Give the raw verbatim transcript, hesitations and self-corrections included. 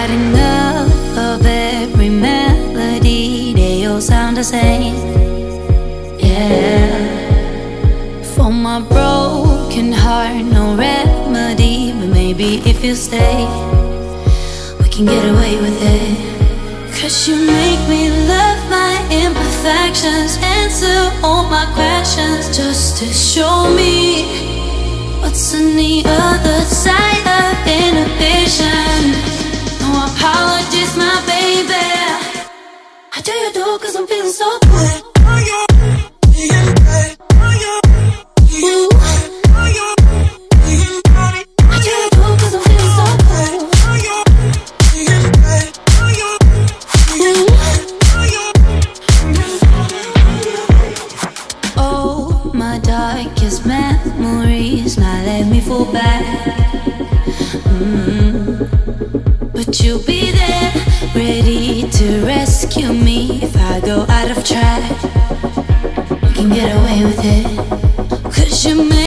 had enough of every melody. They all sound the same. Yeah. For my broken heart, no remedy. But maybe if you stay, we can get away with it. Cause you make me love my imperfections, answer all my questions, just to show me what's on the other side of inhibition. No apologies, my baby. I do you do cause I'm feeling so good. Ooh. I do you do cause I'm feeling so good. Ooh. Oh, my darkest memories now let me fall back. mm. But you'll be there, ready to rescue me if I go out of track. You can get away with it, cause you make